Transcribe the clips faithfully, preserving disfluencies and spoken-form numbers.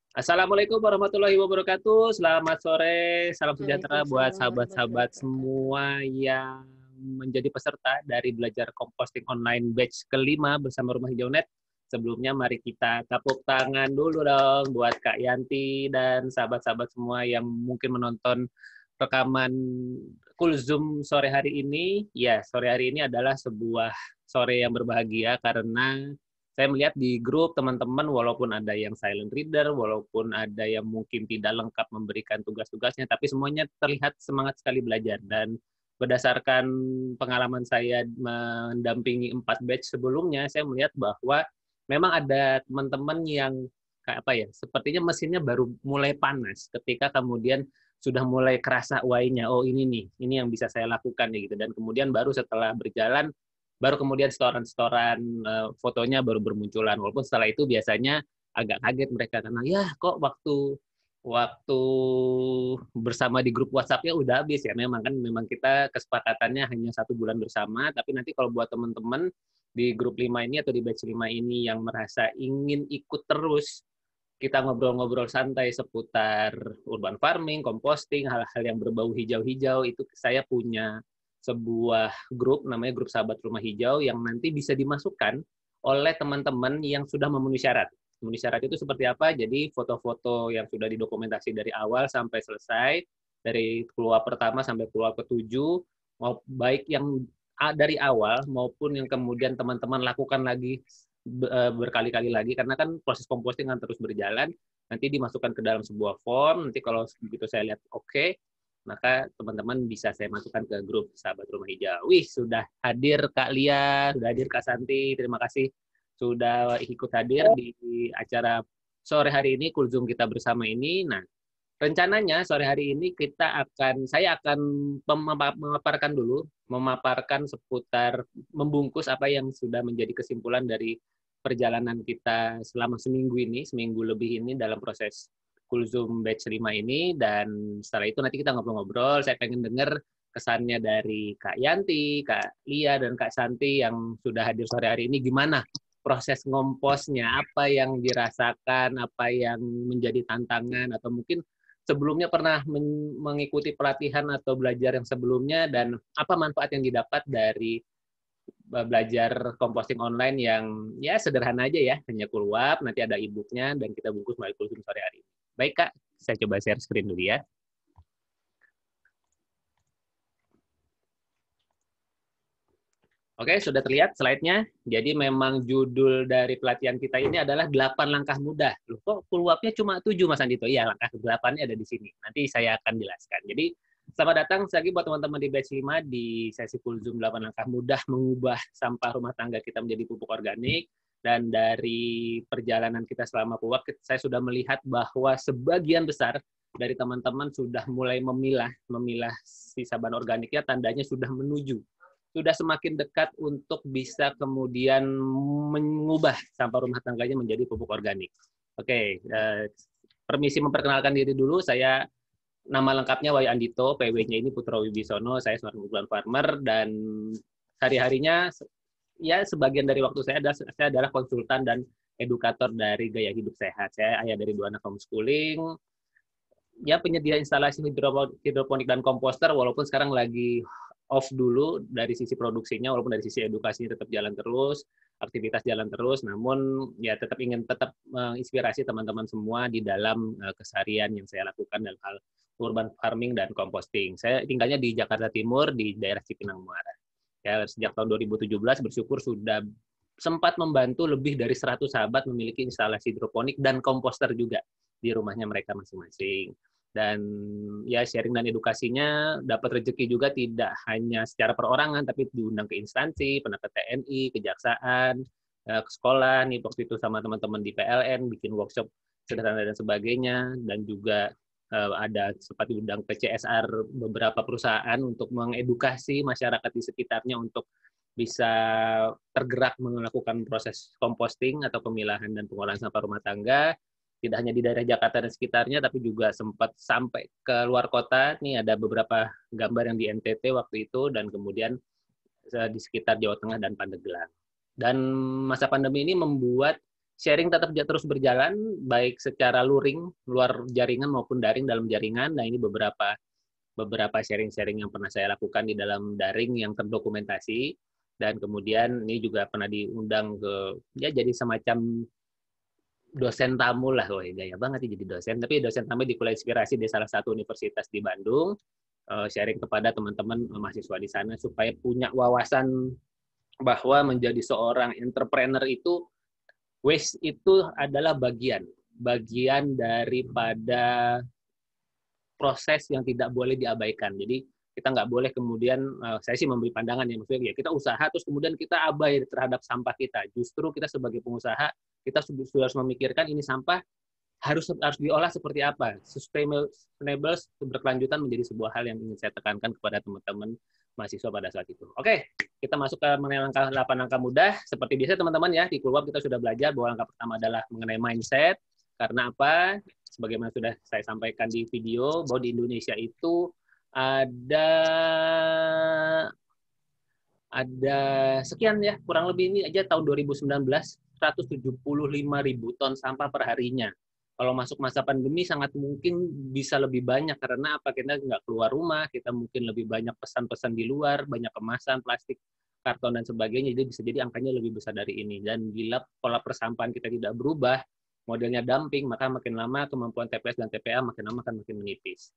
Assalamualaikum warahmatullahi wabarakatuh. Selamat sore, salam sejahtera buat Waalaikumsalam warahmatullahi sahabat-sahabat wabarakatuh. semua yang menjadi peserta dari belajar komposting online batch kelima bersama Rumah Hijau Net. Sebelumnya mari kita tepuk tangan dulu dong buat Kak Yanti dan sahabat-sahabat semua yang mungkin menonton rekaman Kulzum sore hari ini. Ya, sore hari ini adalah sebuah sore yang berbahagia karena saya melihat di grup teman-teman, walaupun ada yang silent reader, walaupun ada yang mungkin tidak lengkap memberikan tugas-tugasnya, tapi semuanya terlihat semangat sekali belajar. Dan berdasarkan pengalaman saya mendampingi empat batch sebelumnya, saya melihat bahwa memang ada teman-teman yang kayak apa ya, sepertinya mesinnya baru mulai panas ketika kemudian sudah mulai kerasa why-nya, oh ini nih, ini yang bisa saya lakukan gitu. Dan kemudian baru setelah berjalan baru kemudian setoran-setoran uh, fotonya baru bermunculan. Walaupun setelah itu biasanya agak kaget mereka karena ya kok waktu waktu bersama di grup WhatsApp-nya udah habis ya. Memang kan memang kita kesepakatannya hanya satu bulan bersama, tapi nanti kalau buat teman-teman di grup lima ini atau di batch lima ini yang merasa ingin ikut terus, kita ngobrol-ngobrol santai seputar urban farming, composting, hal-hal yang berbau hijau-hijau, itu saya punya sebuah grup, namanya Grup Sahabat Rumah Hijau, yang nanti bisa dimasukkan oleh teman-teman yang sudah memenuhi syarat. Memenuhi syarat itu seperti apa? Jadi foto-foto yang sudah didokumentasi dari awal sampai selesai, dari keluar pertama sampai keluar ketujuh, mau baik yang dari awal maupun yang kemudian teman-teman lakukan lagi berkali-kali lagi, karena kan proses composting akan terus berjalan, nanti dimasukkan ke dalam sebuah form, nanti kalau begitu saya lihat oke, okay, maka teman-teman bisa saya masukkan ke grup Sahabat Rumah Hijau. Wih, sudah hadir Kak Lia, sudah hadir Kak Santi, terima kasih sudah ikut hadir di acara sore hari ini, Kulzum kita bersama ini. Nah, rencananya sore hari ini kita akan, saya akan memaparkan dulu, memaparkan seputar, membungkus apa yang sudah menjadi kesimpulan dari perjalanan kita selama seminggu ini, seminggu lebih ini dalam proses Kulzum Batch lima ini, dan setelah itu nanti kita ngobrol-ngobrol, saya pengen dengar kesannya dari Kak Yanti, Kak Lia, dan Kak Santi yang sudah hadir sore hari ini, gimana proses ngomposnya, apa yang dirasakan, apa yang menjadi tantangan, atau mungkin sebelumnya pernah mengikuti pelatihan atau belajar yang sebelumnya, dan apa manfaat yang didapat dari belajar composting online yang ya sederhana aja ya, hanya keluar, nanti ada e-booknya, dan kita bungkus melalui Kulzum sore hari ini. Baik Kak, saya coba share screen dulu ya. Oke, sudah terlihat slide-nya. Jadi memang judul dari pelatihan kita ini adalah delapan langkah mudah. Loh, kok keluarnya cuma tujuh, Mas Andito? Iya, langkah delapan-nya ada di sini. Nanti saya akan jelaskan. Jadi, selamat datang lagi buat teman-teman di batch lima di sesi Kulzum delapan langkah mudah mengubah sampah rumah tangga kita menjadi pupuk organik. Dan dari perjalanan kita selama puwak, saya sudah melihat bahwa sebagian besar dari teman-teman sudah mulai memilah, memilah sisa bahan organiknya, tandanya sudah menuju sudah semakin dekat untuk bisa kemudian mengubah sampah rumah tangganya menjadi pupuk organik. Oke, eh, permisi memperkenalkan diri dulu. Saya nama lengkapnya Wayu Andito, P W-nya ini Putra Wibisono. Saya seorang urban farmer dan hari-harinya ya sebagian dari waktu saya adalah saya adalah konsultan dan edukator dari gaya hidup sehat. Saya ayah dari dua anak homeschooling, ya penyedia instalasi hidroponik dan komposter, walaupun sekarang lagi off dulu dari sisi produksinya, walaupun dari sisi edukasinya tetap jalan terus, aktivitas jalan terus, namun ya tetap ingin tetap menginspirasi teman-teman semua di dalam uh, keseharian yang saya lakukan dalam hal urban farming dan composting. Saya tinggalnya di Jakarta Timur, di daerah Cipinang Muara. Ya, sejak tahun dua ribu tujuh belas bersyukur sudah sempat membantu lebih dari seratus sahabat memiliki instalasi hidroponik dan komposter juga di rumahnya mereka masing-masing. Dan ya sharing dan edukasinya dapat rezeki juga tidak hanya secara perorangan, tapi diundang ke instansi, pernah ke T N I, kejaksaan, ke sekolah, nih waktu itu sama teman-teman di P L N, bikin workshop sederhana dan sebagainya, dan juga ada sempat diundang ke C S R beberapa perusahaan untuk mengedukasi masyarakat di sekitarnya untuk bisa tergerak melakukan proses composting atau pemilahan dan pengolahan sampah rumah tangga, tidak hanya di daerah Jakarta dan sekitarnya, tapi juga sempat sampai ke luar kota. Ini ada beberapa gambar yang di N T T waktu itu, dan kemudian di sekitar Jawa Tengah dan Pandeglang. Dan masa pandemi ini membuat sharing tetap terus berjalan, baik secara luring, luar jaringan maupun daring dalam jaringan. Nah, ini beberapa beberapa sharing-sharing yang pernah saya lakukan di dalam daring yang terdokumentasi. Dan kemudian ini juga pernah diundang ke, ya jadi semacam dosen tamu lah, wah gaya banget ya jadi dosen. Tapi dosen tamu di Kuliah Inspirasi di salah satu universitas di Bandung, sharing kepada teman-teman mahasiswa di sana supaya punya wawasan bahwa menjadi seorang entrepreneur itu, waste itu adalah bagian, bagian daripada proses yang tidak boleh diabaikan. Jadi kita nggak boleh kemudian, saya sih memberi pandangan ya, maksudnya ya kita usaha terus kemudian kita abai terhadap sampah kita. Justru kita sebagai pengusaha, kita sudah harus memikirkan ini sampah harus harus diolah seperti apa. Sustainable, berkelanjutan menjadi sebuah hal yang ingin saya tekankan kepada teman-teman mahasiswa pada saat itu. Oke, kita masuk ke mengenai langkah delapan langkah mudah. Seperti biasa teman-teman ya, di Coolwap kita sudah belajar bahwa langkah pertama adalah mengenai mindset. Karena apa? Sebagaimana sudah saya sampaikan di video, bahwa di Indonesia itu ada ada sekian ya, kurang lebih ini aja tahun dua ribu sembilan belas, seratus tujuh puluh lima ribu ton sampah perharinya. Kalau masuk masa pandemi sangat mungkin bisa lebih banyak, karena apa? Kita nggak keluar rumah, kita mungkin lebih banyak pesan-pesan di luar, banyak kemasan, plastik, karton, dan sebagainya, jadi bisa jadi angkanya lebih besar dari ini. Dan bila pola persampahan kita tidak berubah, modelnya dumping, maka makin lama kemampuan T P S dan T P A makin lama akan makin menipis.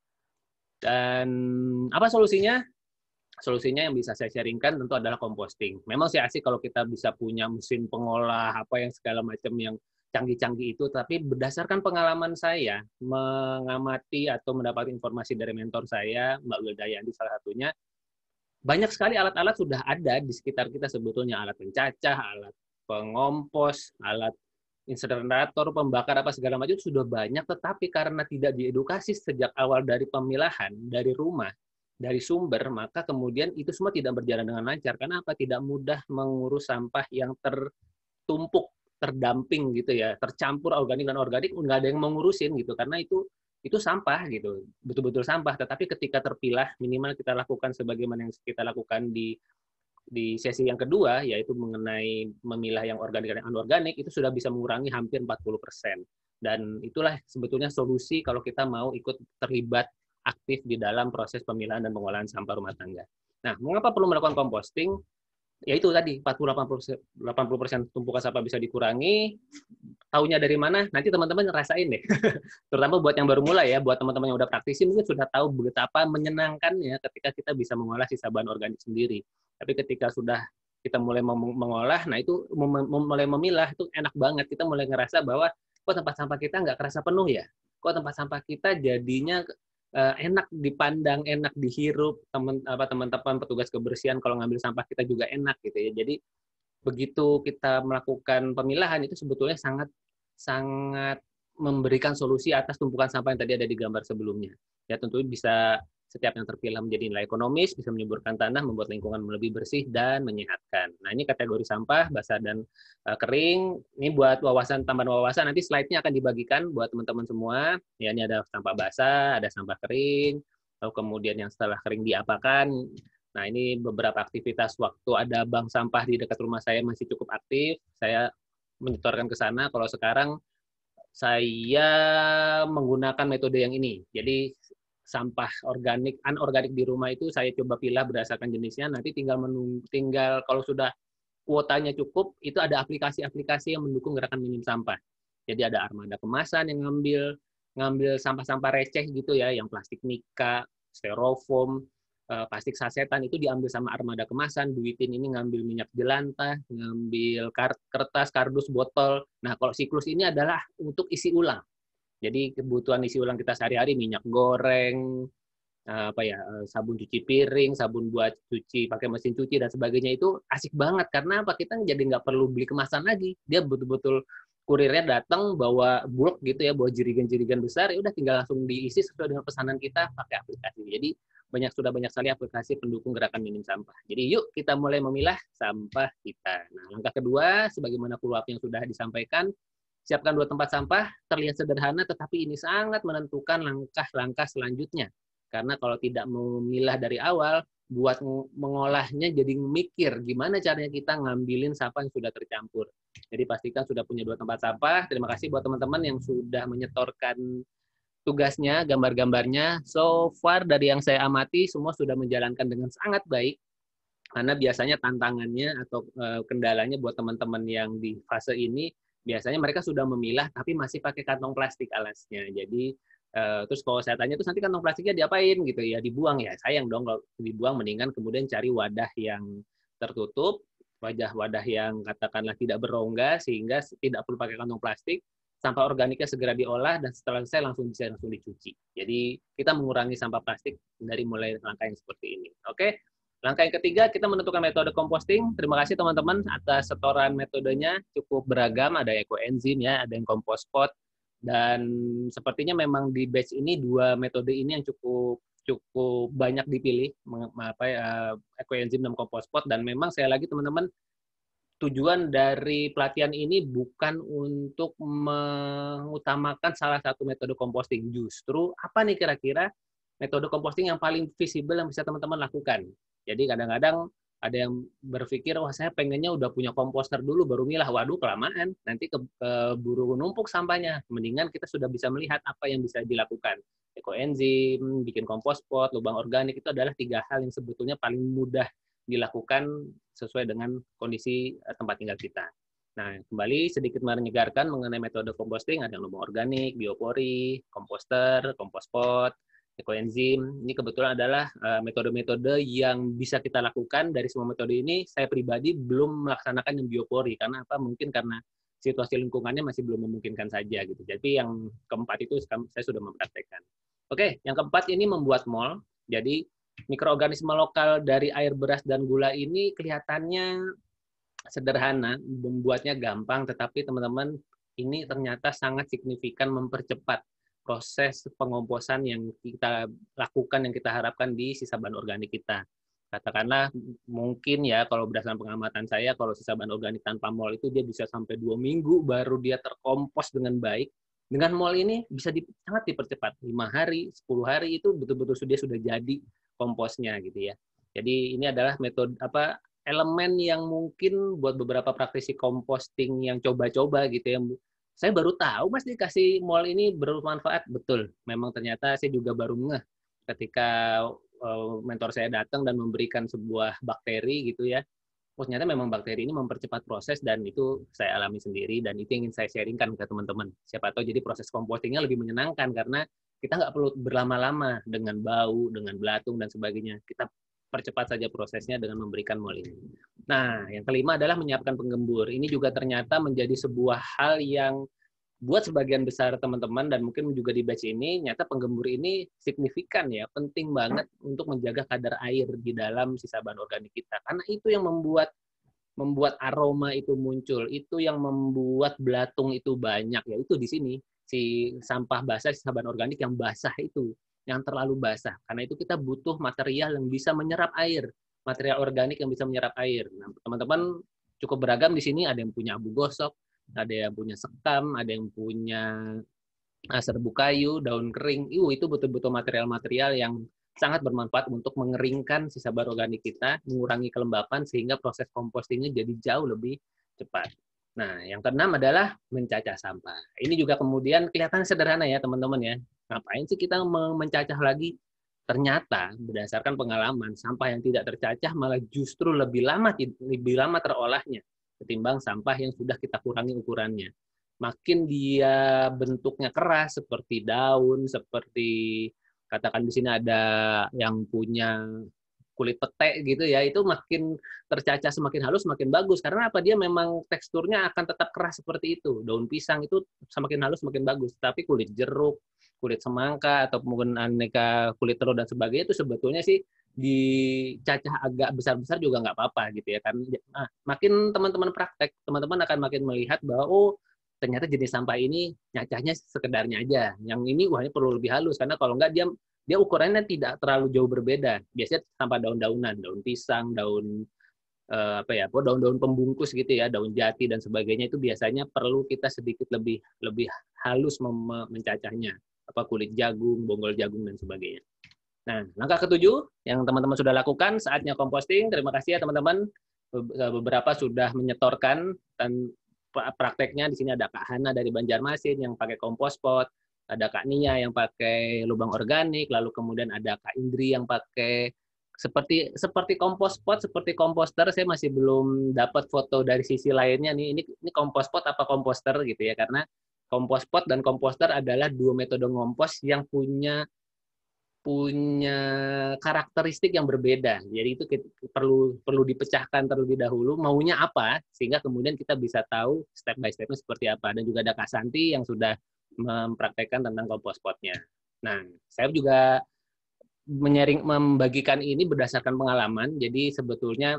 Dan apa solusinya? Solusinya yang bisa saya sharingkan tentu adalah composting. Memang sih asik kalau kita bisa punya mesin pengolah, apa yang segala macam yang canggih-canggih itu, tapi berdasarkan pengalaman saya mengamati atau mendapat informasi dari mentor saya, Mbak Wilda Yandi salah satunya, banyak sekali alat-alat sudah ada di sekitar kita sebetulnya, alat pencacah, alat pengompos, alat insenerator, pembakar, apa segala macam sudah banyak, tetapi karena tidak diedukasi sejak awal dari pemilahan, dari rumah, dari sumber, maka kemudian itu semua tidak berjalan dengan lancar. Karena apa? Tidak mudah mengurus sampah yang tertumpuk, terdamping gitu ya, tercampur organik dan organik, nggak ada yang mengurusin gitu, karena itu itu sampah gitu, betul-betul sampah. Tetapi ketika terpilah, minimal kita lakukan sebagaimana yang kita lakukan di di sesi yang kedua, yaitu mengenai memilah yang organik dan anorganik, itu sudah bisa mengurangi hampir empat puluh persen. Dan itulah sebetulnya solusi kalau kita mau ikut terlibat aktif di dalam proses pemilahan dan pengolahan sampah rumah tangga. Nah, mengapa perlu melakukan composting? Ya itu tadi, empat puluh sampai delapan puluh persen tumpukan sampah bisa dikurangi. Taunya dari mana? Nanti teman-teman ngerasain deh. Terutama buat yang baru mulai ya, buat teman-teman yang udah praktisi mungkin sudah tahu betapa menyenangkannya ketika kita bisa mengolah sisa bahan organik sendiri. Tapi ketika sudah kita mulai mengolah, nah itu mulai memilah, itu enak banget. Kita mulai ngerasa bahwa kok tempat sampah kita nggak kerasa penuh ya? Kok tempat sampah kita jadinya enak dipandang, enak dihirup, teman apa teman-teman petugas kebersihan kalau ngambil sampah kita juga enak gitu ya. Jadi begitu kita melakukan pemilahan itu sebetulnya sangat sangat memberikan solusi atas tumpukan sampah yang tadi ada di gambar sebelumnya. Ya tentu bisa setiap yang terpilah menjadi nilai ekonomis, bisa menyuburkan tanah, membuat lingkungan lebih bersih dan menyehatkan. Nah, ini kategori sampah basah dan uh, kering. Ini buat wawasan, tambahan wawasan. Nanti slide-nya akan dibagikan buat teman-teman semua. Ya, ini ada sampah basah, ada sampah kering, lalu kemudian yang setelah kering diapakan. Nah, ini beberapa aktivitas waktu ada bank sampah di dekat rumah saya masih cukup aktif. Saya menyetorkan ke sana. Kalau sekarang saya menggunakan metode yang ini. Jadi sampah organik, anorganik di rumah itu saya coba pilih berdasarkan jenisnya. Nanti tinggal menunggu, tinggal kalau sudah kuotanya cukup, itu ada aplikasi-aplikasi yang mendukung gerakan minim sampah. Jadi ada armada kemasan yang ngambil ngambil sampah-sampah receh gitu ya, yang plastik mika, styrofoam, plastik sasetan itu diambil sama armada kemasan. Duitin ini ngambil minyak jelantah, ngambil kertas, kardus, botol. Nah, kalau siklus ini adalah untuk isi ulang. Jadi kebutuhan isi ulang kita sehari-hari, minyak goreng, apa ya, sabun cuci piring, sabun buat cuci pakai mesin cuci dan sebagainya, itu asik banget karena apa? Kita jadi nggak perlu beli kemasan lagi. Dia betul-betul kurirnya datang bawa bulk gitu ya, bawa jerigen-jerigen besar, ya udah tinggal langsung diisi sesuai dengan pesanan kita pakai aplikasi. Jadi banyak sudah banyak sekali aplikasi pendukung gerakan minim sampah. Jadi yuk kita mulai memilah sampah kita. Nah, langkah kedua, sebagaimana Coolwap yang sudah disampaikan, siapkan dua tempat sampah, terlihat sederhana, tetapi ini sangat menentukan langkah-langkah selanjutnya. Karena kalau tidak memilah dari awal, buat mengolahnya jadi mikir gimana caranya kita ngambilin sampah yang sudah tercampur. Jadi pastikan sudah punya dua tempat sampah. Terima kasih buat teman-teman yang sudah menyetorkan tugasnya, gambar-gambarnya. So far dari yang saya amati semua sudah menjalankan dengan sangat baik. Karena biasanya tantangannya atau uh, kendalanya buat teman-teman yang di fase ini, biasanya mereka sudah memilah tapi masih pakai kantong plastik alasnya. Jadi uh, terus kalau saya tanya, terus nanti kantong plastiknya diapain gitu ya? Dibuang ya, sayang dong kalau dibuang, mendingan kemudian cari wadah yang tertutup, wadah-wadah yang katakanlah tidak berongga sehingga tidak perlu pakai kantong plastik. Sampah organiknya segera diolah dan setelah selesai langsung bisa langsung dicuci. Jadi kita mengurangi sampah plastik dari mulai langkah yang seperti ini. Oke. Langkah yang ketiga, kita menentukan metode composting. Terima kasih teman-teman atas setoran metodenya, cukup beragam, ada ekoenzim ya, ada yang compost pot, dan sepertinya memang di batch ini dua metode ini yang cukup cukup banyak dipilih, apa ya, ekoenzim dan compost pot. Dan memang saya lagi teman-teman, tujuan dari pelatihan ini bukan untuk mengutamakan salah satu metode composting, justru apa nih kira-kira metode composting yang paling visible yang bisa teman-teman lakukan. Jadi kadang-kadang ada yang berpikir, wah saya pengennya udah punya komposter dulu baru milah. Waduh kelamaan, nanti ke, keburu numpuk sampahnya. Mendingan kita sudah bisa melihat apa yang bisa dilakukan. Ekoenzim, bikin compost pot, lubang organik, itu adalah tiga hal yang sebetulnya paling mudah dilakukan sesuai dengan kondisi tempat tinggal kita. Nah, kembali sedikit menyegarkan mengenai metode composting, ada lubang organik, biopori, komposter, compost pot, ekoenzim. Ini kebetulan adalah metode-metode yang bisa kita lakukan. Dari semua metode ini, saya pribadi belum melaksanakan yang biopori. Karena apa? Mungkin karena situasi lingkungannya masih belum memungkinkan saja. Gitu. Jadi yang keempat itu saya sudah mempraktekkan. Oke, yang keempat ini membuat mol. Jadi mikroorganisme lokal dari air beras dan gula ini kelihatannya sederhana, membuatnya gampang, tetapi teman-teman ini ternyata sangat signifikan mempercepat proses pengomposan yang kita lakukan, yang kita harapkan di sisa bahan organik kita. Katakanlah mungkin ya, kalau berdasarkan pengamatan saya, kalau sisa bahan organik tanpa mol itu dia bisa sampai dua minggu baru dia terkompos dengan baik. Dengan mol ini bisa di, sangat dipercepat. lima hari, sepuluh hari itu betul-betul dia sudah jadi komposnya gitu ya. Jadi ini adalah metode apa elemen yang mungkin buat beberapa praktisi composting yang coba-coba gitu ya. Saya baru tahu Mas dikasih mol ini bermanfaat. Betul, memang ternyata saya juga baru ngeh ketika mentor saya datang dan memberikan sebuah bakteri gitu ya. Oh, ternyata memang bakteri ini mempercepat proses dan itu saya alami sendiri dan itu ingin saya sharingkan ke teman-teman. Siapa tahu jadi proses compostingnya lebih menyenangkan karena kita nggak perlu berlama-lama dengan bau, dengan belatung dan sebagainya. Kita percepat saja prosesnya dengan memberikan mol ini. Nah, yang kelima adalah menyiapkan penggembur. Ini juga ternyata menjadi sebuah hal yang buat sebagian besar teman-teman dan mungkin juga di batch ini, nyata penggembur ini signifikan ya, penting banget untuk menjaga kadar air di dalam sisa bahan organik kita. Karena itu yang membuat membuat aroma itu muncul, itu yang membuat belatung itu banyak, ya itu di sini si sampah basah, sisa bahan organik yang basah itu, yang terlalu basah. Karena itu kita butuh material yang bisa menyerap air, material organik yang bisa menyerap air. Nah, teman-teman cukup beragam di sini, ada yang punya abu gosok, ada yang punya sekam, ada yang punya serbuk kayu, daun kering. Iu, itu betul-betul material-material yang sangat bermanfaat untuk mengeringkan sisa bahan organik kita, mengurangi kelembapan sehingga proses compostingnya jadi jauh lebih cepat. Nah, yang keenam adalah mencacah sampah. Ini juga kemudian kelihatan sederhana ya teman-teman ya. Ngapain sih kita mencacah lagi? Ternyata berdasarkan pengalaman, sampah yang tidak tercacah malah justru lebih lama lebih lama terolahnya ketimbang sampah yang sudah kita kurangi ukurannya. Makin dia bentuknya keras seperti daun, seperti katakan di sini ada yang punya kulit pete gitu ya, itu makin tercacah semakin halus semakin bagus. Karena apa? Dia memang teksturnya akan tetap keras seperti itu. Daun pisang itu semakin halus semakin bagus. Tapi kulit jeruk, kulit semangka atau mungkin aneka kulit telur dan sebagainya itu sebetulnya sih dicacah agak besar-besar juga nggak apa-apa gitu ya kan. Nah, makin teman-teman praktek, teman-teman akan makin melihat bahwa oh ternyata jenis sampah ini nyacahnya sekedarnya aja. Yang ini wah ini perlu lebih halus karena kalau nggak dia dia ukurannya tidak terlalu jauh berbeda. Biasanya sampah daun-daunan, daun pisang, daun eh, apa ya, daun-daun pembungkus gitu ya, daun jati dan sebagainya itu biasanya perlu kita sedikit lebih lebih halus mencacahnya. Apa kulit jagung, bonggol jagung dan sebagainya. Nah, langkah ketujuh yang teman-teman sudah lakukan, saatnya composting. Terima kasih ya teman-teman. Beberapa sudah menyetorkan dan prakteknya. Di sini ada Kak Hana dari Banjarmasin yang pakai kompos pot, ada Kak Nia yang pakai lubang organik, lalu kemudian ada Kak Indri yang pakai seperti seperti kompos pot, seperti komposter. Saya masih belum dapat foto dari sisi lainnya nih. Ini ini kompos pot apa komposter gitu ya, karena kompos pot dan komposter adalah dua metode ngompos yang punya punya karakteristik yang berbeda. Jadi itu kita perlu perlu dipecahkan terlebih dahulu maunya apa, sehingga kemudian kita bisa tahu step by step-nya seperti apa. Dan juga ada Kak Santi yang sudah mempraktekkan tentang kompos pot-nya. Nah, saya juga menyaring membagikan ini berdasarkan pengalaman. Jadi sebetulnya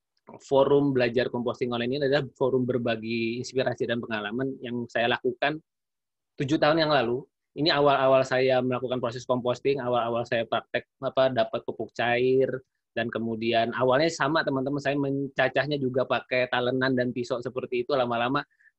forum belajar composting online ini adalah forum berbagi inspirasi dan pengalaman yang saya lakukan tujuh tahun yang lalu. Ini awal-awal saya melakukan proses composting, awal-awal saya praktek apa dapat pupuk cair, dan kemudian awalnya sama teman-teman, saya mencacahnya juga pakai talenan dan pisau seperti itu. Lama-lama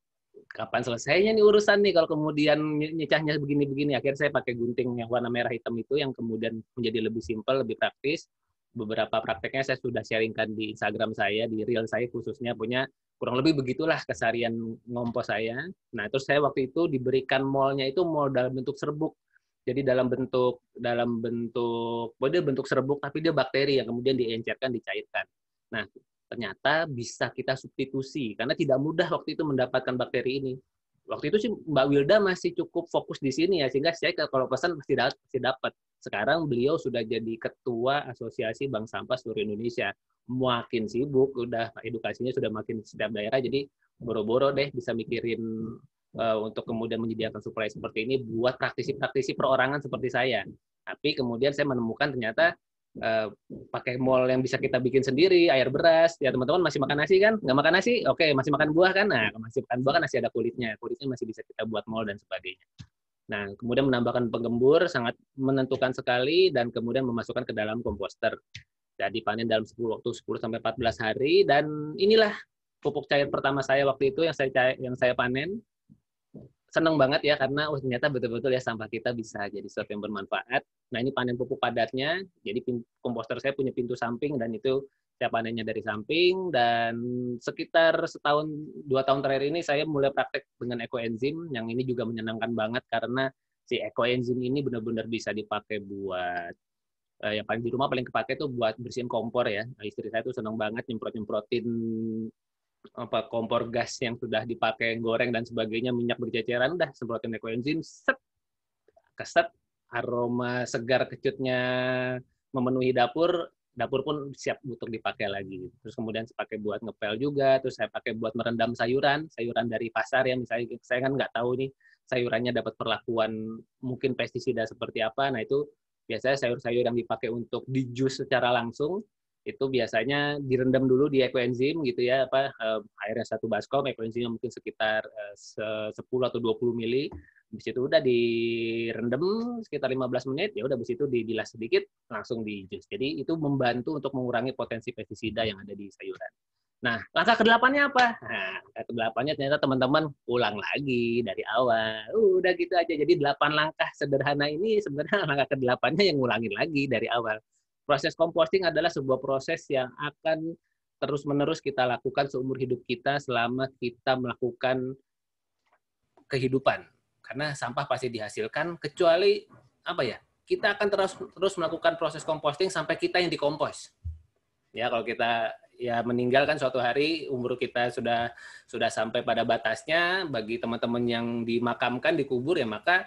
kapan selesainya nih urusan nih kalau kemudian nyecahnya begini-begini. Akhirnya saya pakai gunting yang warna merah hitam itu yang kemudian menjadi lebih simpel, lebih praktis. Beberapa prakteknya saya sudah sharingkan di Instagram saya, di reel saya khususnya, punya kurang lebih begitulah keseharian ngompos saya. Nah, terus saya waktu itu diberikan molnya itu mol dalam bentuk serbuk. Jadi dalam bentuk dalam bentuk, oh dia bentuk serbuk tapi dia bakteri yang kemudian diencerkan, dicairkan. Nah, ternyata bisa kita substitusi karena tidak mudah waktu itu mendapatkan bakteri ini. Waktu itu sih Mbak Wilda masih cukup fokus di sini ya, sehingga saya kalau pesan pasti dapat. Sekarang beliau sudah jadi ketua Asosiasi Bank Sampah seluruh Indonesia. Makin sibuk, udah edukasinya sudah makin setiap daerah, jadi boro-boro deh bisa mikirin uh, untuk kemudian menyediakan suplai seperti ini buat praktisi-praktisi perorangan seperti saya. Tapi kemudian saya menemukan ternyata Uh, pakai mol yang bisa kita bikin sendiri, air beras, ya teman-teman masih makan nasi kan? Nggak makan nasi? Oke, masih makan buah kan? Nah, masih makan buah kan masih ada kulitnya, kulitnya masih bisa kita buat mol dan sebagainya. Nah, kemudian menambahkan penggembur sangat menentukan sekali, dan kemudian memasukkan ke dalam komposter. Jadi panen dalam sepuluh waktu sepuluh sampai empat belas hari, dan inilah pupuk cair pertama saya waktu itu yang saya yang saya panen. Seneng banget ya, karena oh, ternyata betul-betul ya sampah kita bisa jadi sesuatu yang bermanfaat. Nah, ini panen pupuk padatnya, jadi komposter saya punya pintu samping, dan itu saya panennya dari samping. Dan sekitar setahun, dua tahun terakhir ini saya mulai praktek dengan ekoenzim, yang ini juga menyenangkan banget, karena si ekoenzim ini benar-benar bisa dipakai buat, eh, yang paling di rumah paling kepake tuh buat bersihin kompor ya. Nah, istri saya tuh seneng banget nyemprot-nyemprotin apa kompor gas yang sudah dipakai goreng dan sebagainya, minyak berceceran, udah semprotin ekoenzim, set, keset, aroma segar kecutnya memenuhi dapur, dapur pun siap untuk dipakai lagi. Terus kemudian saya pakai buat ngepel juga, terus saya pakai buat merendam sayuran, sayuran dari pasar ya, misalnya saya kan nggak tahu nih sayurannya dapat perlakuan mungkin pestisida seperti apa. Nah, itu biasanya sayur-sayur yang dipakai untuk di jus secara langsung itu biasanya direndam dulu di ekoenzim gitu ya, apa airnya satu baskom, ekoenzimnya mungkin sekitar sepuluh atau dua puluh mili. Habis itu udah direndam sekitar lima belas menit, ya udah habis itu dibilas sedikit langsung di jus. Jadi itu membantu untuk mengurangi potensi pestisida yang ada di sayuran. Nah, langkah kedelapannya apa? Nah, langkah kedelapannya ternyata teman-teman ulang lagi dari awal. Udah gitu aja. Jadi delapan langkah sederhana ini sebenarnya langkah kedelapannya yang ngulangin lagi dari awal. Proses composting adalah sebuah proses yang akan terus-menerus kita lakukan seumur hidup kita selama kita melakukan kehidupan. Karena sampah pasti dihasilkan, kecuali apa ya? Kita akan terus terus melakukan proses composting sampai kita yang dikompos. Ya, kalau kita ya meninggal kan suatu hari, umur kita sudah sudah sampai pada batasnya, bagi teman-teman yang dimakamkan, dikubur ya, maka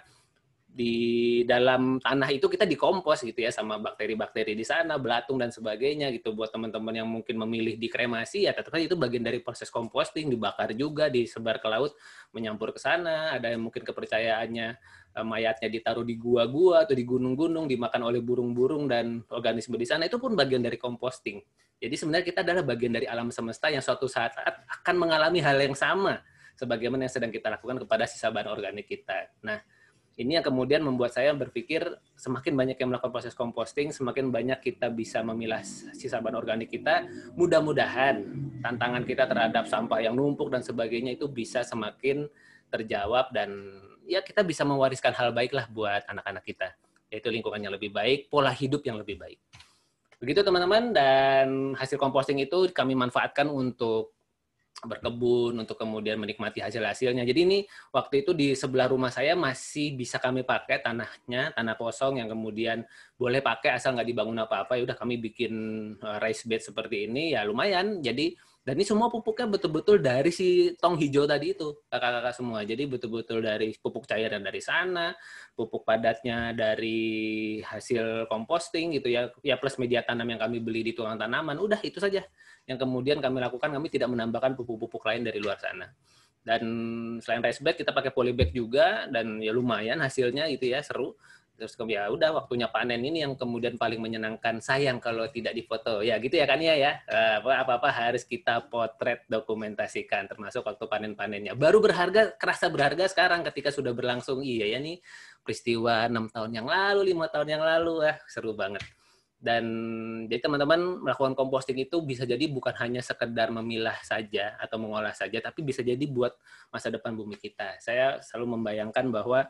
di dalam tanah itu kita dikompos gitu ya, sama bakteri-bakteri di sana, belatung dan sebagainya gitu. Buat teman-teman yang mungkin memilih dikremasi ya tetap itu bagian dari proses composting, dibakar juga, disebar ke laut, menyampur ke sana. Ada yang mungkin kepercayaannya mayatnya ditaruh di gua-gua atau di gunung-gunung, dimakan oleh burung-burung dan organisme di sana, itu pun bagian dari composting. Jadi sebenarnya kita adalah bagian dari alam semesta yang suatu saat akan mengalami hal yang sama sebagaimana yang sedang kita lakukan kepada sisa bahan organik kita. Nah, ini yang kemudian membuat saya berpikir semakin banyak yang melakukan proses composting, semakin banyak kita bisa memilah sisa bahan organik kita. Mudah-mudahan tantangan kita terhadap sampah yang numpuk dan sebagainya itu bisa semakin terjawab, dan ya kita bisa mewariskan hal baik lah buat anak-anak kita. yaitu lingkungan yang lebih baik, pola hidup yang lebih baik. Begitu teman-teman, dan hasil composting itu kami manfaatkan untuk berkebun, untuk kemudian menikmati hasil-hasilnya. Jadi ini waktu itu di sebelah rumah saya masih bisa kami pakai tanahnya, tanah kosong yang kemudian boleh pakai asal nggak dibangun apa-apa. Ya udah kami bikin raised bed seperti ini, ya lumayan. Jadi dan ini semua pupuknya betul-betul dari si tong hijau tadi itu, kakak-kakak semua. Jadi betul-betul dari pupuk cairan dari sana, pupuk padatnya dari hasil composting gitu ya, ya plus media tanam yang kami beli di tukang tanaman. Udah itu saja yang kemudian kami lakukan, kami tidak menambahkan pupuk-pupuk lain dari luar sana. Dan selain raised bed kita pakai polybag juga, dan ya lumayan hasilnya gitu ya, seru. Terus ya udah waktunya panen ini yang kemudian paling menyenangkan, sayang kalau tidak difoto. Ya gitu ya kan ya ya. Apa-apa harus kita potret, dokumentasikan termasuk waktu panen-panennya. Baru berharga, kerasa berharga sekarang ketika sudah berlangsung. Iya ya nih peristiwa enam tahun yang lalu, lima tahun yang lalu, ah seru banget. Dan jadi teman-teman melakukan composting itu bisa jadi bukan hanya sekedar memilah saja atau mengolah saja, tapi bisa jadi buat masa depan bumi kita. Saya selalu membayangkan bahwa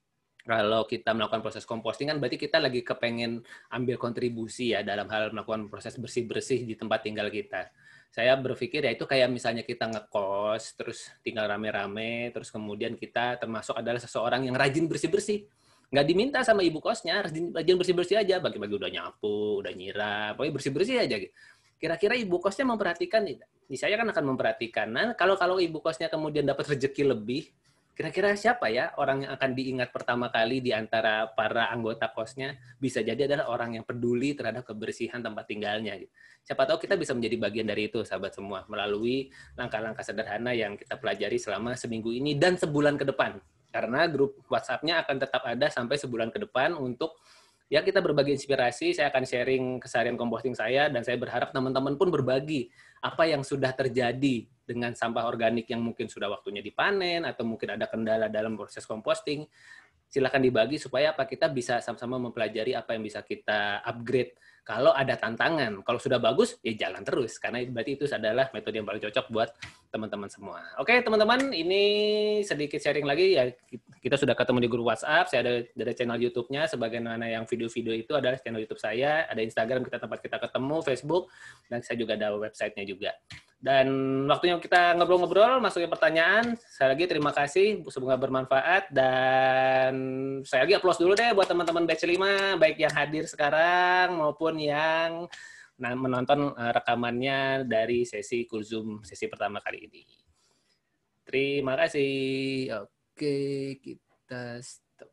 kalau kita melakukan proses composting kan berarti kita lagi kepengen ambil kontribusi ya dalam hal melakukan proses bersih-bersih di tempat tinggal kita. Saya berpikir ya itu kayak misalnya kita ngekos, terus tinggal rame-rame, terus kemudian kita termasuk adalah seseorang yang rajin bersih-bersih. Nggak diminta sama ibu kosnya, rajin, rajin bersih-bersih aja, bagi-bagi udah nyapu, udah nyiram, pokoknya bersih-bersih aja gitu. Kira-kira ibu kosnya memperhatikan tidak? Saya kan akan memperhatikan. Nah, kalau kalau ibu kosnya kemudian dapat rezeki lebih, kira-kira siapa ya orang yang akan diingat pertama kali di antara para anggota kosnya? Bisa jadi adalah orang yang peduli terhadap kebersihan tempat tinggalnya. Gitu. Siapa tahu kita bisa menjadi bagian dari itu, sahabat semua, melalui langkah-langkah sederhana yang kita pelajari selama seminggu ini dan sebulan ke depan. Karena grup WhatsApp-nya akan tetap ada sampai sebulan ke depan untuk ya kita berbagi inspirasi. Saya akan sharing keseharian composting saya, dan saya berharap teman-teman pun berbagi apa yang sudah terjadi dengan sampah organik yang mungkin sudah waktunya dipanen atau mungkin ada kendala dalam proses composting. Silakan dibagi supaya apa kita bisa sama-sama mempelajari apa yang bisa kita upgrade. Kalau ada tantangan, kalau sudah bagus ya jalan terus karena berarti itu adalah metode yang paling cocok buat teman-teman semua. Oke teman-teman, ini sedikit sharing lagi ya, kita sudah ketemu di grup WhatsApp, saya ada ada channel YouTube-nya, sebagaimana yang video-video itu adalah channel YouTube saya, ada Instagram kita tempat kita ketemu, Facebook, dan saya juga ada website-nya juga. Dan waktunya kita ngobrol-ngobrol, masuknya pertanyaan. Saya lagi terima kasih, semoga bermanfaat. Dan saya lagi applause dulu deh buat teman-teman batch lima, baik yang hadir sekarang maupun yang menonton rekamannya dari sesi Kulzum sesi pertama kali ini. Terima kasih. Oke, kita stop.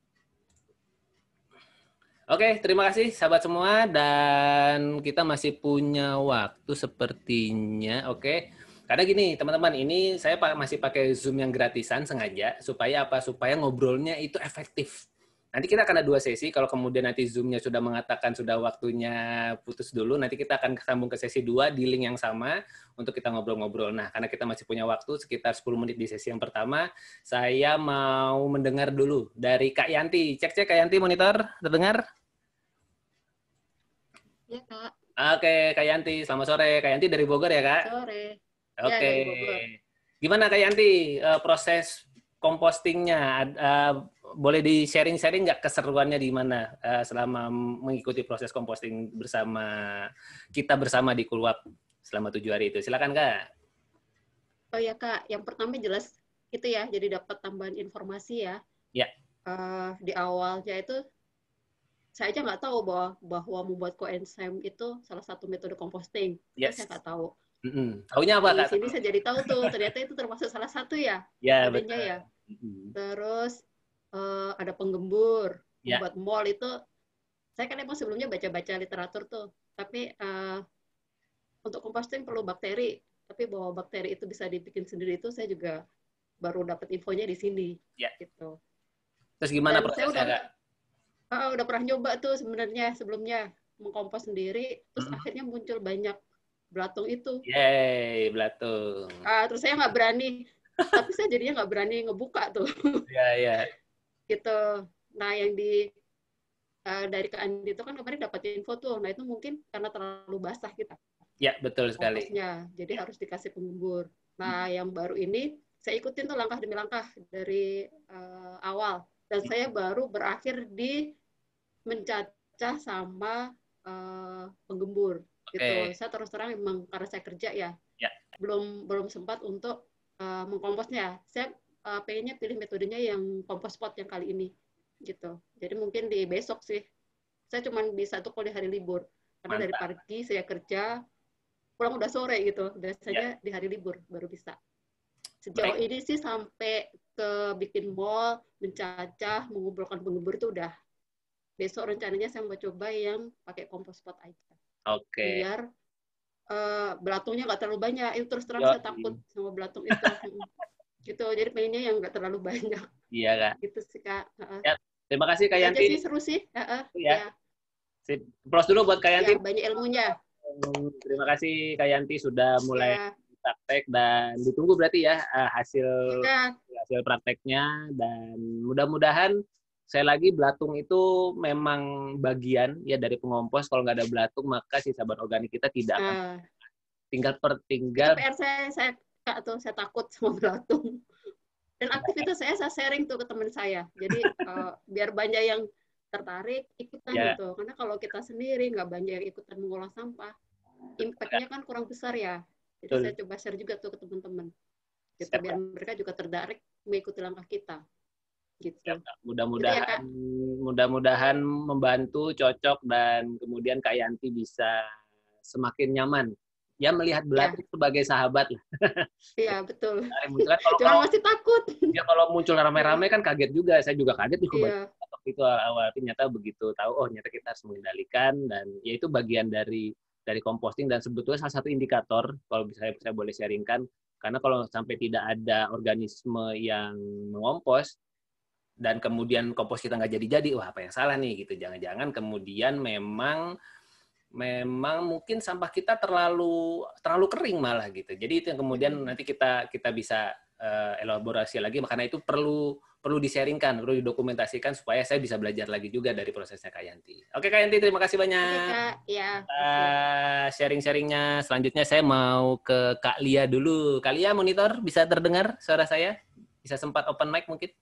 Oke, terima kasih sahabat semua, dan kita masih punya waktu sepertinya. Oke, karena gini teman-teman, ini saya masih pakai Zoom yang gratisan sengaja supaya apa? Supaya ngobrolnya itu efektif. Nanti kita akan ada dua sesi. Kalau kemudian nanti Zoom-nya sudah mengatakan sudah waktunya putus dulu, nanti kita akan sambung ke sesi dua di link yang sama untuk kita ngobrol-ngobrol. Nah, karena kita masih punya waktu sekitar sepuluh menit di sesi yang pertama, saya mau mendengar dulu dari Kak Yanti. Cek-cek Kak Yanti, monitor terdengar? Ya, Kak. Oke, Kak Yanti. Selamat sore. Kak Yanti dari Bogor ya, Kak? Sore. Oke. Ya, dari Bogor. Gimana Kak Yanti proses compostingnya? Boleh di-sharing-sharing nggak keseruannya di mana selama mengikuti proses composting bersama kita bersama di Kulwap selama tujuh hari itu? Silakan Kak. Oh ya Kak, yang pertama jelas itu ya, jadi dapat tambahan informasi ya. Ya. Uh, di awalnya itu saya aja nggak tahu bahwa bahwa membuat coenzyme itu salah satu metode composting. Yes. Itu saya nggak tahu. Mm-hmm. Taunya apa Kak? Di sini saya jadi tahu tuh, ternyata itu termasuk salah satu ya. Ya, metodenya betul. Ya. Mm-hmm. Terus uh, ada penggembur, ya. Membuat mol itu, saya kan emang sebelumnya baca-baca literatur tuh, tapi uh, untuk composting perlu bakteri, tapi bahwa bakteri itu bisa dibikin sendiri itu saya juga baru dapat infonya di sini. Ya. Gitu. Terus gimana Dan prosesnya, saya udah, Kak? Uh, udah pernah nyoba tuh sebenarnya sebelumnya mengkompos sendiri, terus hmm. akhirnya muncul banyak belatung itu. Yeay, belatung. Uh, terus saya nggak berani, tapi saya jadinya nggak berani ngebuka tuh. Iya, iya. Gitu. Nah, yang di uh, dari Kak Andi itu kan kemarin dapat info tuh, nah itu mungkin karena terlalu basah kita. Ya, betul sekali. Komposnya, jadi ya. Harus dikasih penggembur. Nah, hmm. yang baru ini saya ikutin tuh langkah demi langkah dari uh, awal. Dan saya baru berakhir di mencacah sama uh, penggembur. Okay. Gitu. Saya terus terang memang karena saya kerja ya, ya. belum belum sempat untuk uh, mengkomposnya. Saya uh, pengennya pilih metodenya yang kompos pot yang kali ini, gitu. Jadi mungkin di besok sih. Saya cuma bisa tuh kalau di hari libur, karena Mantap. Dari pagi saya kerja, pulang udah sore gitu. Biasanya ya. Di hari libur baru bisa. Sejauh Baik. Ini sih sampai ke bikin mall, mencacah, mengumpulkan penggembur itu udah. Besok rencananya saya mau coba yang pakai kompos pot aja. Oke. Okay. Biar uh, belatungnya nggak terlalu banyak. Itu terus terang Yo. Saya takut sama belatung itu. Gitu. Jadi pengennya yang nggak terlalu banyak. Iya Kak. Gitu sih Kak. Uh-uh. Ya. Terima kasih Kak Yanti. Sih, seru sih. Uh-uh. Ya. Ya. Sip. Plus dulu buat Kak Yanti. Ya, banyak ilmunya. Terima kasih Kak Yanti sudah mulai ya. Praktek dan ditunggu berarti ya hasil ya. hasil prakteknya, dan mudah-mudahan saya lagi belatung itu memang bagian ya dari pengompos. Kalau nggak ada belatung maka sisa bahan organik kita tidak akan uh, tinggal per tinggal. P R saya saya atau saya takut sama belatung. Dan aktivitas saya saya sharing tuh ke teman saya. Jadi uh, biar banyak yang tertarik ikutan yeah. gitu. Karena kalau kita sendiri nggak banyak yang ikutan mengolah sampah, impact-nya kan kurang besar ya. Jadi Betul. Saya coba share juga tuh ke teman-teman. Gitu, biar mereka juga tertarik mengikuti langkah kita. Gitu. Ya, mudah-mudahan gitu ya, mudah-mudahan membantu, cocok, dan kemudian Kak Yanti bisa semakin nyaman. Ya melihat belatung ya. Sebagai sahabat lah. Iya betul. Nah, kalau, Cuma masih takut. Ya kalau muncul rame-rame kan kaget juga. Saya juga kaget itu ya. Itu awal ternyata begitu tahu oh ternyata kita harus mengendalikan, dan ya itu bagian dari dari composting, dan sebetulnya salah satu indikator kalau bisa saya boleh sharingkan, karena kalau sampai tidak ada organisme yang mengompos dan kemudian kompos kita nggak jadi-jadi, wah apa yang salah nih gitu. Jangan-jangan kemudian memang memang mungkin sampah kita terlalu terlalu kering malah gitu. Jadi itu yang kemudian nanti kita kita bisa uh, elaborasi lagi, karena itu perlu perlu di-sharingkan, perlu didokumentasikan supaya saya bisa belajar lagi juga dari prosesnya Kak Yanti. Oke Kak Yanti, terima kasih banyak. Oke, Kak. Ya, uh, sharing-sharingnya. Selanjutnya saya mau ke Kak Lia dulu. Kak Lia, monitor bisa terdengar suara saya? Bisa sempat open mic mungkin?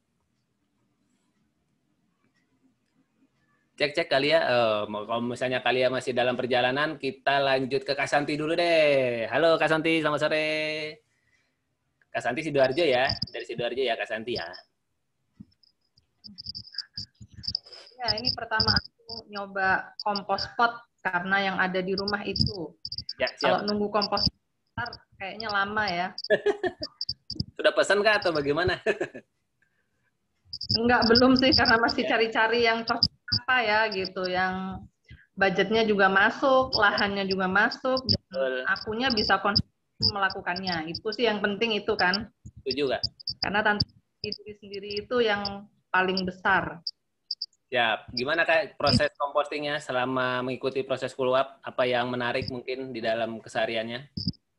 Cek-cek Kak Lia. Oh, kalau misalnya Kak Lia masih dalam perjalanan, kita lanjut ke Kak Santi dulu deh. Halo Kak Santi, selamat sore. Kak Santi Sidoarjo ya, dari Sidoarjo ya Kak Santi ya. Ya, ini pertama aku nyoba kompos pot karena yang ada di rumah itu. Ya, kalau nunggu kompos pot kayaknya lama ya. Sudah pesan Kak atau bagaimana? Enggak, belum sih, karena masih cari-cari ya. yang cocok apa ya gitu, yang budgetnya juga masuk, lahannya juga masuk, dan Betul. akunya bisa konsisten melakukannya. Itu sih yang penting itu kan. Setuju Kak. Karena tantangan diri sendiri itu yang paling besar. Ya, gimana Kak proses compostingnya selama mengikuti proses follow up? Apa yang menarik mungkin di dalam kesehariannya?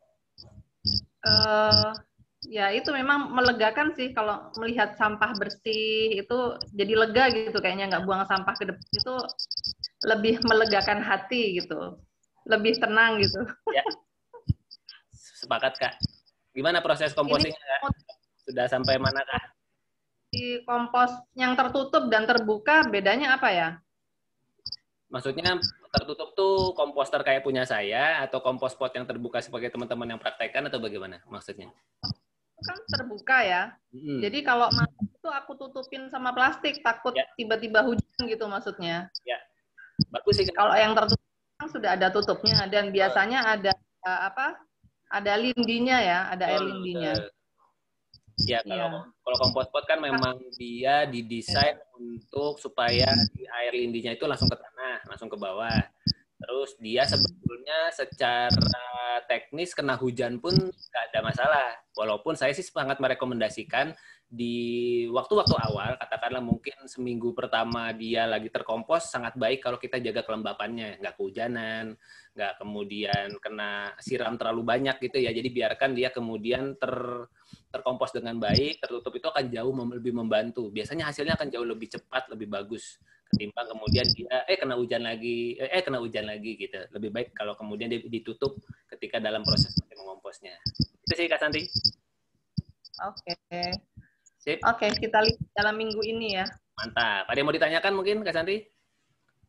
Uh, ya itu memang melegakan sih kalau melihat sampah bersih itu, jadi lega gitu kayaknya, nggak buang sampah ke depan itu lebih melegakan hati gitu, lebih tenang gitu. Ya, sepakat Kak. Gimana proses compostingnya Kak? Sudah sampai mana Kak? Di kompos yang tertutup dan terbuka bedanya apa ya? Maksudnya tertutup tuh komposter kayak punya saya, atau kompos pot yang terbuka sebagai teman-teman yang praktekkan, atau bagaimana maksudnya? Kan terbuka ya. Hmm. Jadi kalau masuk itu aku tutupin sama plastik, takut ya. tiba-tiba hujan gitu maksudnya. Ya. Bagus sih. Kalau yang tertutup kan sudah ada tutupnya, dan biasanya ada apa? Ada lindinya ya, ada oh, air lindinya. Uh, Ya, kalau yeah. kalau kompos pot kan memang dia didesain yeah. untuk supaya air lindinya itu langsung ke tanah, langsung ke bawah. Terus dia sebetulnya secara teknis kena hujan pun nggak ada masalah. Walaupun saya sih sangat merekomendasikan di waktu-waktu awal, katakanlah mungkin seminggu pertama dia lagi terkompos, sangat baik kalau kita jaga kelembapannya, nggak kehujanan, nggak kemudian kena siram terlalu banyak gitu ya. Jadi biarkan dia kemudian ter terkompos dengan baik, tertutup, itu akan jauh mem lebih membantu. Biasanya hasilnya akan jauh lebih cepat, lebih bagus ketimbang kemudian dia eh kena hujan lagi, eh kena hujan lagi gitu. Lebih baik kalau kemudian dia ditutup ketika dalam proses mengomposnya. Itu sih Kak Santi. Oke. Sip. Oke, kita lihat dalam minggu ini ya. Mantap. Ada yang mau ditanyakan mungkin Kak Santi?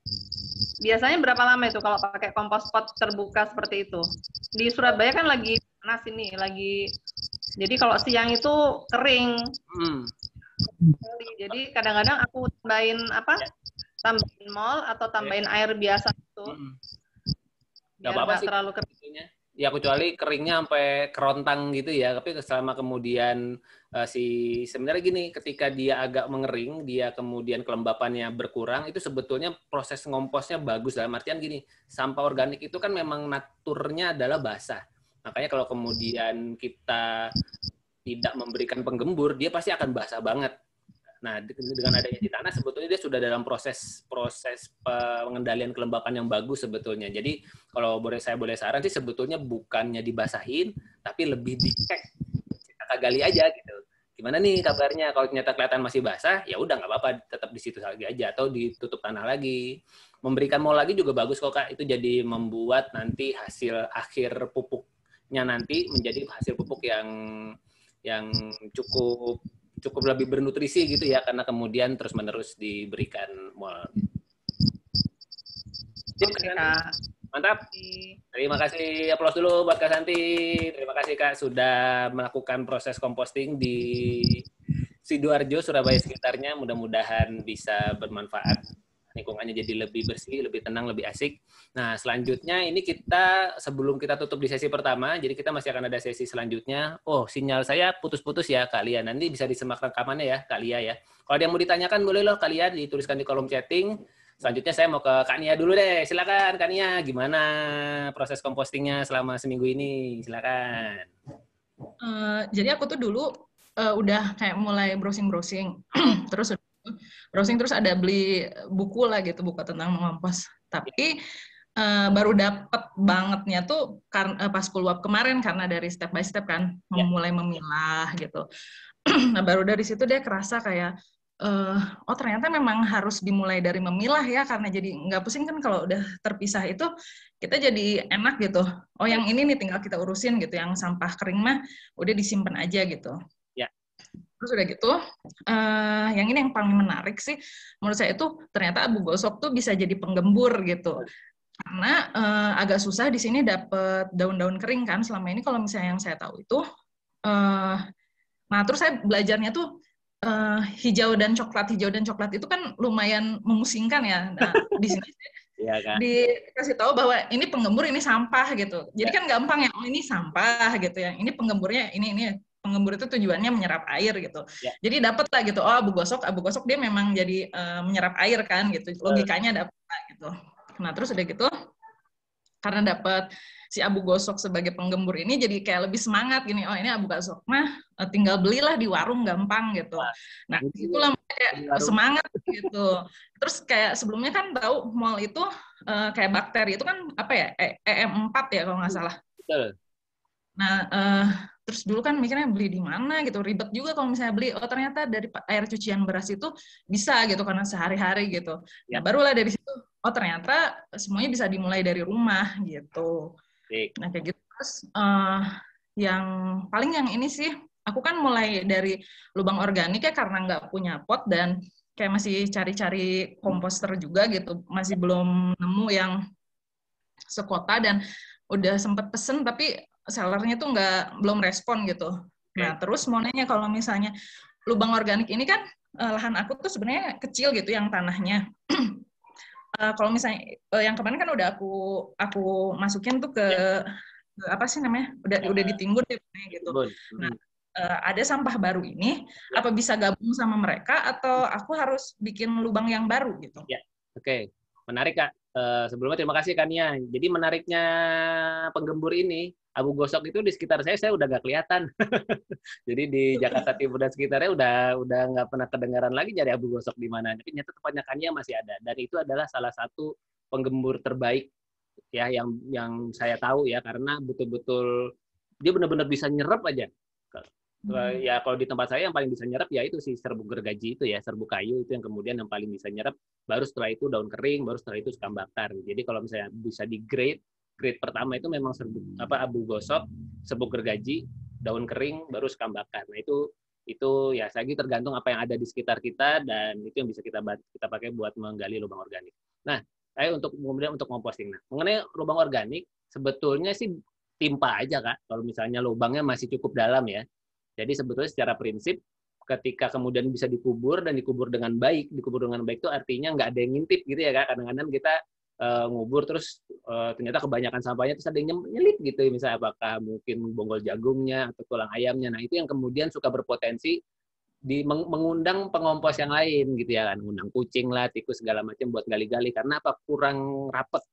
Biasanya berapa lama itu kalau pakai kompos pot terbuka seperti itu? Di Surabaya kan lagi panas ini, lagi jadi kalau siang itu kering. Hmm. Jadi kadang-kadang aku tambahin apa? Tambahin mol atau tambahin air biasa itu. Hmm. Gak apa-apa sih terlalu kering. Ya kecuali keringnya sampai kerontang gitu ya. Tapi selama kemudian uh, si sebenarnya gini, ketika dia agak mengering, dia kemudian kelembapannya berkurang, itu sebetulnya proses ngomposnya bagus. Dalam artian gini, sampah organik itu kan memang naturnya adalah basah. Makanya kalau kemudian kita tidak memberikan penggembur, dia pasti akan basah banget. Nah, dengan adanya di tanah sebetulnya dia sudah dalam proses proses pengendalian kelembapan yang bagus sebetulnya. Jadi kalau boleh saya boleh saran sih sebetulnya bukannya dibasahin, tapi lebih dicek, kita gali aja gitu. Gimana nih kabarnya? Kalau ternyata kelihatan masih basah, ya udah nggak apa-apa, tetap di situ lagi aja atau ditutup tanah lagi. Memberikan mol lagi juga bagus kok Kak. Itu jadi membuat nanti hasil akhir pupuknya nanti menjadi hasil pupuk yang yang cukup cukup lebih bernutrisi gitu ya, karena kemudian terus-menerus diberikan mol. Oke, Kak. Mantap. Terima kasih. Aplaus dulu buat Kak Santi. Terima kasih Kak sudah melakukan proses composting di Sidoarjo, Surabaya sekitarnya. Mudah-mudahan bisa bermanfaat. Lingkungannya jadi lebih bersih, lebih tenang, lebih asik. Nah, selanjutnya ini kita, sebelum kita tutup di sesi pertama, jadi kita masih akan ada sesi selanjutnya. Oh, sinyal saya putus-putus ya, Kak Lia. Nanti bisa disimak rekamannya ya, Kak Lia ya. Kalau ada yang mau ditanyakan, boleh loh, Kak Lia, dituliskan di kolom chatting. Selanjutnya saya mau ke Kak Nia dulu deh. Silakan, Kak Nia. Gimana proses compostingnya selama seminggu ini? Silakan. Uh, jadi aku tuh dulu uh, udah kayak mulai browsing-browsing. Terus browsing terus ada beli buku lah gitu, buku tentang mengompos. Tapi uh, baru dapet bangetnya tuh kan, uh, pas keluar kemarin karena dari step by step kan, yeah. mulai memilah gitu. Nah baru dari situ dia kerasa kayak, uh, oh ternyata memang harus dimulai dari memilah ya, karena jadi nggak pusing kan kalau udah terpisah itu kita jadi enak gitu. Oh yang ini nih tinggal kita urusin gitu, yang sampah kering mah udah disimpan aja gitu. Terus udah gitu, uh, yang ini yang paling menarik sih, menurut saya itu ternyata abu gosok tuh bisa jadi penggembur gitu. Karena uh, agak susah di sini dapet daun-daun kering kan, selama ini kalau misalnya yang saya tahu itu, uh, nah terus saya belajarnya tuh uh, hijau dan coklat, hijau dan coklat itu kan lumayan memusingkan ya. Nah di sini ya, kan? Dikasih tahu bahwa ini penggembur, ini sampah gitu. Jadi ya. Kan gampang ya, oh ini sampah gitu ya, ini penggemburnya ini ini. Penggembur itu tujuannya menyerap air gitu. Ya. Jadi dapat lah gitu. Oh, abu gosok, abu gosok dia memang jadi uh, menyerap air kan gitu. Logikanya dapat lah gitu. Nah, terus udah gitu karena dapat si abu gosok sebagai penggembur ini jadi kayak lebih semangat gini. Oh, ini abu gosok mah uh, tinggal belilah di warung gampang gitu. Nah, itulah kayak semangat gitu. Terus kayak sebelumnya kan tahu mol itu uh, kayak bakteri itu kan apa ya? E M empat ya kalau nggak salah. Betul. Nah, uh, terus dulu kan mikirnya beli di mana gitu, ribet juga kalau misalnya beli. Oh ternyata dari air cucian beras itu bisa gitu karena sehari-hari gitu. Ya. Nah barulah dari situ, oh ternyata semuanya bisa dimulai dari rumah gitu. Baik. Nah kayak gitu. Terus uh, yang paling yang ini sih, aku kan mulai dari lubang organik ya karena nggak punya pot dan kayak masih cari-cari komposter juga gitu, masih belum nemu yang sekota dan udah sempet pesen tapi sellernya tuh nggak belum respon gitu. Okay. Nah terus mau nanya kalau misalnya lubang organik ini kan uh, lahan aku tuh sebenarnya kecil gitu yang tanahnya. uh, kalau misalnya uh, yang kemarin kan udah aku aku masukin tuh ke, yeah. ke apa sih namanya udah uh, udah ditimbun gitu. Uh, nah uh, ada sampah baru ini yeah. apa bisa gabung sama mereka atau aku harus bikin lubang yang baru gitu? Ya, yeah. Oke, okay. Menarik Kak. Uh, sebelumnya terima kasih Kania. Jadi menariknya penggembur ini, abu gosok itu di sekitar saya saya udah nggak kelihatan. Jadi di Jakarta Timur dan sekitarnya udah udah nggak pernah kedengaran lagi jadi abu gosok di mana. Tapi nyata tempatnya Kania masih ada. Dan itu adalah salah satu penggembur terbaik ya yang yang saya tahu ya, karena betul-betul dia benar-benar bisa nyerap aja. Hmm. Ya kalau di tempat saya yang paling bisa nyerap ya itu si serbuk gergaji itu ya, serbuk kayu itu yang kemudian yang paling bisa nyerap. Baru setelah itu daun kering, baru setelah itu sekam bakar. Jadi kalau misalnya bisa di grade, grade pertama itu memang serbuk apa abu gosok, serbuk gergaji, daun kering, baru sekam bakar. Nah itu itu ya lagi tergantung apa yang ada di sekitar kita dan itu yang bisa kita kita pakai buat menggali lubang organik. Nah Eh untuk kemudian untuk composting. Nah, mengenai lubang organik sebetulnya sih timpa aja Kak. Kalau misalnya lubangnya masih cukup dalam ya. Jadi sebetulnya secara prinsip ketika kemudian bisa dikubur dan dikubur dengan baik, dikubur dengan baik itu artinya nggak ada yang ngintip gitu ya Kak. Kadang-kadang kita uh, ngubur terus uh, ternyata kebanyakan sampahnya terus ada yang nyelip gitu. Misalnya apakah mungkin bonggol jagungnya atau tulang ayamnya. Nah itu yang kemudian suka berpotensi di mengundang pengompos yang lain gitu ya kan, undang kucing lah, tikus segala macam buat gali-gali karena apa kurang rapet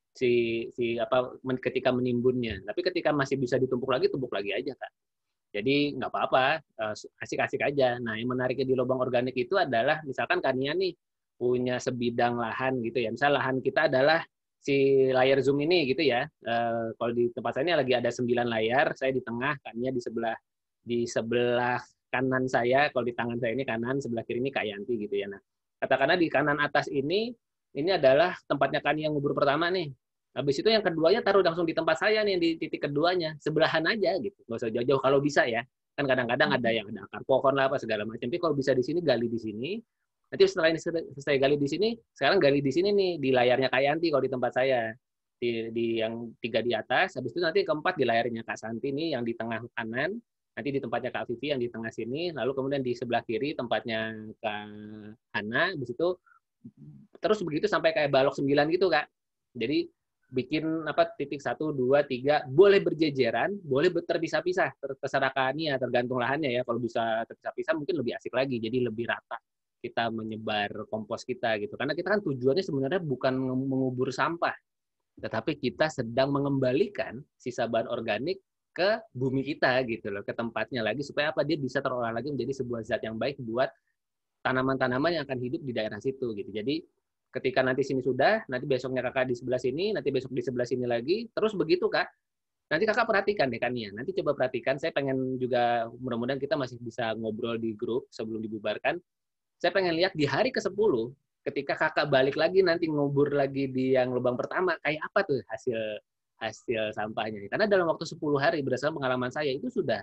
si si apa ketika menimbunnya. Tapi ketika masih bisa ditumpuk lagi, tumpuk lagi aja Kak. Jadi nggak apa-apa, asik-asik aja. Nah yang menariknya di lubang organik itu adalah misalkan Kania nih punya sebidang lahan gitu ya, misal lahan kita adalah si layar zoom ini gitu ya. E, kalau di tempat saya ini lagi ada sembilan layar, saya di tengah, Kania di sebelah di sebelah kanan saya, kalau di tangan saya ini kanan, sebelah kiri ini Kak Yanti gitu ya. Nah, katakanlah di kanan atas ini, ini adalah tempatnya Kani yang ngubur pertama nih. Habis itu yang keduanya taruh langsung di tempat saya nih, di titik keduanya. Sebelahan aja gitu, nggak usah jauh-jauh kalau bisa ya. Kan kadang-kadang ada yang ada akar pohon lah, apa segala macam. Tapi kalau bisa di sini, gali di sini. Nanti setelah ini selesai gali di sini, sekarang gali di sini nih, di layarnya Kak Yanti kalau di tempat saya. Di, di yang tiga di atas, habis itu nanti keempat di layarnya Kak Santi nih, yang di tengah kanan. Nanti di tempatnya Kak Vivi yang di tengah sini, lalu kemudian di sebelah kiri tempatnya Kak Hana, habis itu terus begitu sampai kayak balok sembilan gitu Kak. Jadi bikin apa titik satu, dua, tiga, boleh berjejeran, boleh terpisah-pisah, terserah Kania, tergantung lahannya ya. Kalau bisa terpisah-pisah mungkin lebih asik lagi, jadi lebih rata kita menyebar kompos kita gitu. Karena kita kan tujuannya sebenarnya bukan mengubur sampah, tetapi kita sedang mengembalikan sisa bahan organik ke bumi kita gitu loh, ke tempatnya lagi supaya apa dia bisa terolah lagi menjadi sebuah zat yang baik buat tanaman-tanaman yang akan hidup di daerah situ gitu. Jadi ketika nanti sini sudah, nanti besoknya Kakak di sebelah sini, nanti besok di sebelah sini lagi, terus begitu Kak. Nanti Kakak perhatikan deh kan ya. Nanti coba perhatikan, saya pengen juga mudah-mudahan kita masih bisa ngobrol di grup sebelum dibubarkan. Saya pengen lihat di hari ke sepuluh ketika Kakak balik lagi nanti ngubur lagi di yang lubang pertama, kayak apa tuh hasil hasil sampahnya. Karena dalam waktu sepuluh hari berdasarkan pengalaman saya itu sudah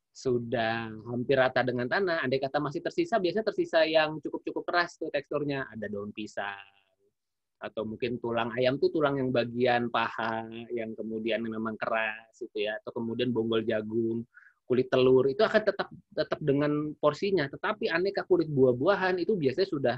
sudah hampir rata dengan tanah. Andai kata masih tersisa, biasanya tersisa yang cukup-cukup keras tuh teksturnya. Ada daun pisang, atau mungkin tulang ayam tuh tulang yang bagian paha yang kemudian memang keras itu ya, atau kemudian bonggol jagung, kulit telur itu akan tetap tetap dengan porsinya. Tetapi aneka kulit buah-buahan itu biasanya sudah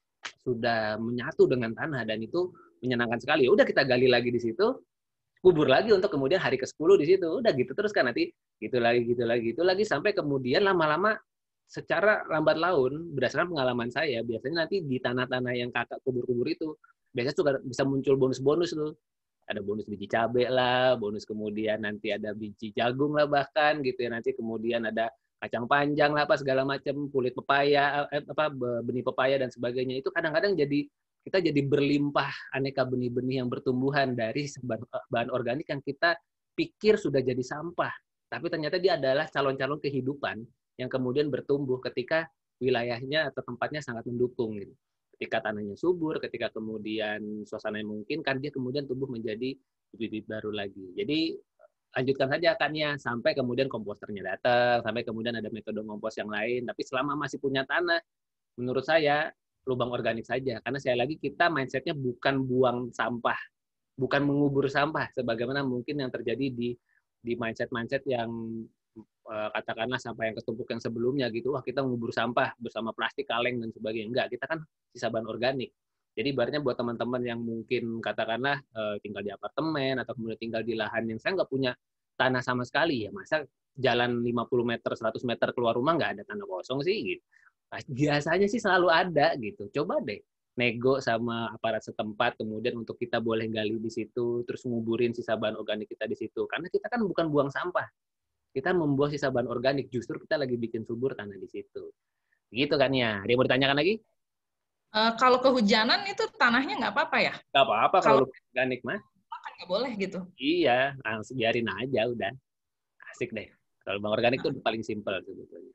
sudah menyatu dengan tanah dan itu menyenangkan sekali. Udah kita gali lagi di situ, kubur lagi untuk kemudian hari ke sepuluh di situ. Udah gitu terus kan nanti gitu lagi, gitu lagi, gitu lagi sampai kemudian lama-lama secara lambat laun berdasarkan pengalaman saya biasanya nanti di tanah-tanah yang Kakak kubur-kubur itu biasanya juga bisa muncul bonus-bonus tuh. Ada bonus biji cabai lah, bonus kemudian nanti ada biji jagung lah bahkan gitu ya. Nanti kemudian ada kacang panjang lah apa segala macam, kulit pepaya, eh, apa benih pepaya dan sebagainya. Itu kadang-kadang jadi kita jadi berlimpah aneka benih-benih yang bertumbuhan dari bahan organik yang kita pikir sudah jadi sampah. Tapi ternyata dia adalah calon-calon kehidupan yang kemudian bertumbuh ketika wilayahnya atau tempatnya sangat mendukung. Gitu. Ketika tanahnya subur, ketika kemudian suasananya memungkinkan, dia kemudian tumbuh menjadi bibit baru lagi. Jadi lanjutkan saja akannya sampai kemudian komposternya datang, sampai kemudian ada metode kompos yang lain. Tapi selama masih punya tanah, menurut saya lubang organik saja. Karena sekali lagi kita mindsetnya bukan buang sampah, bukan mengubur sampah, sebagaimana mungkin yang terjadi di di mindset-mindset yang eh, katakanlah sampah yang ketumpuk yang sebelumnya gitu. Wah kita mengubur sampah bersama plastik kaleng dan sebagainya. Enggak, kita kan sisa bahan organik. Jadi ibaratnya buat teman-teman yang mungkin katakanlah eh, tinggal di apartemen atau kemudian tinggal di lahan yang saya nggak punya tanah sama sekali ya, masa jalan lima puluh meter, seratus meter keluar rumah nggak ada tanah kosong sih gitu. Biasanya sih selalu ada gitu. Coba deh nego sama aparat setempat kemudian untuk kita boleh gali di situ, terus nguburin sisa bahan organik kita di situ. Karena kita kan bukan buang sampah. Kita membuang sisa bahan organik, justru kita lagi bikin subur tanah di situ. Gitu kan ya. Ada yang mau ditanyakan lagi? Uh, kalau kehujanan itu tanahnya nggak apa-apa ya? Nggak apa-apa kalau, kalau organik mah. Kan nggak boleh gitu. Iya, langsung biarin aja udah. Asik deh. Kalau bahan organik itu paling simpel sebetulnya.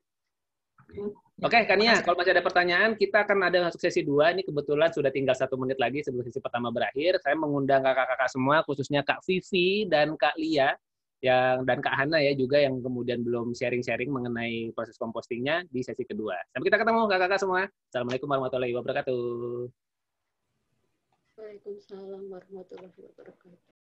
Oke, okay, Kania, kalau masih ada pertanyaan, kita akan ada masuk sesi dua. Ini kebetulan sudah tinggal satu menit lagi sebelum sesi pertama berakhir. Saya mengundang kakak-kakak semua, khususnya Kak Vivi dan Kak Lia, yang dan Kak Hana ya juga yang kemudian belum sharing-sharing mengenai proses kompostingnya di sesi kedua. Sampai kita ketemu kakak-kakak semua. Assalamualaikum warahmatullahi wabarakatuh. Waalaikumsalam warahmatullahi wabarakatuh.